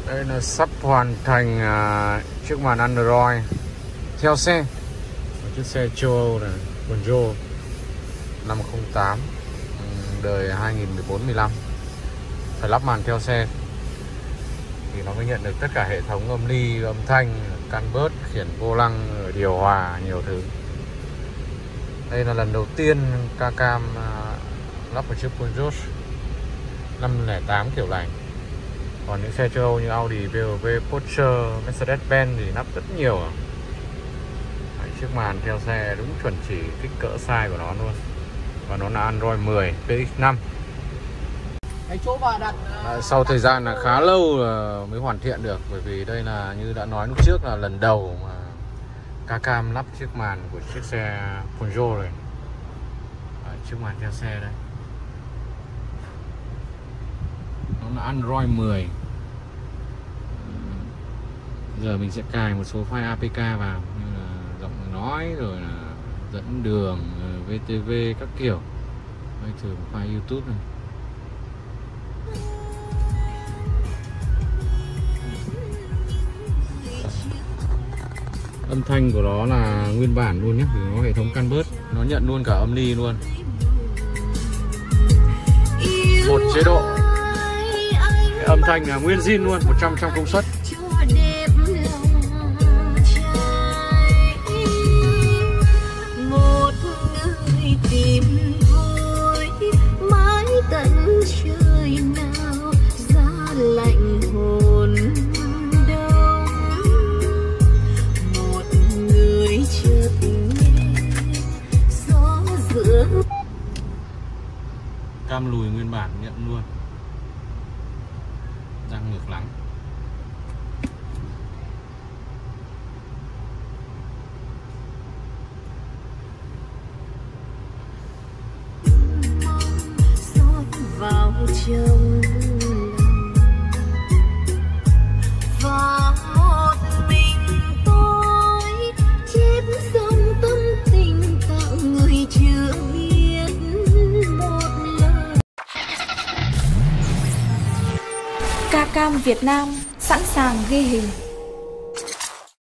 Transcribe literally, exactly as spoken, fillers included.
Đây là sắp hoàn thành uh, chiếc màn Android theo xe. Một chiếc xe châu Âu này, Peugeot năm không tám, đời hai nghìn mười bốn mười lăm. Phải lắp màn theo xe thì nó mới nhận được tất cả hệ thống âm ly, âm thanh, can bớt, khiển vô lăng, điều hòa, nhiều thứ. Đây là lần đầu tiên Kacam uh, lắp một chiếc Peugeot năm không tám kiểu này. Còn những xe châu Âu như Audi, bê em vê, Porsche, Mercedes-Benz thì lắp rất nhiều. Đấy, chiếc màn theo xe đúng chuẩn chỉ kích cỡ size của nó luôn. Và nó là Android mười pê ích năm. Chỗ bà đặt... À, sau thời gian là khá lâu là mới hoàn thiện được. Bởi vì đây là như đã nói lúc trước là lần đầu mà Kacam lắp chiếc màn của chiếc xe Peugeot này. Đấy, chiếc màn theo xe đây. Nó là Android mười. Giờ mình sẽ cài một số file a pê ca vào, như là giọng nói, rồi là dẫn đường, vê tê vê các kiểu. Đây thử một file YouTube này. Âm thanh của nó là nguyên bản luôn nhé, vì nó hệ thống can bớt, nó nhận luôn cả âm ly luôn. Một chế độ, cái âm thanh là nguyên zin luôn, một trăm trăm công suất. Một người tìm vui mãi tận trời nào giá lạnh hồn đông. Một người chợt nghe gió giữa. Cam lùi nguyên bản nhận luôn, răng ngược lắng. Vào trong lòng và một mình tôi chép dòng tâm tình tặng người chưa biết một lời. Kacam Việt Nam sẵn sàng ghi hình.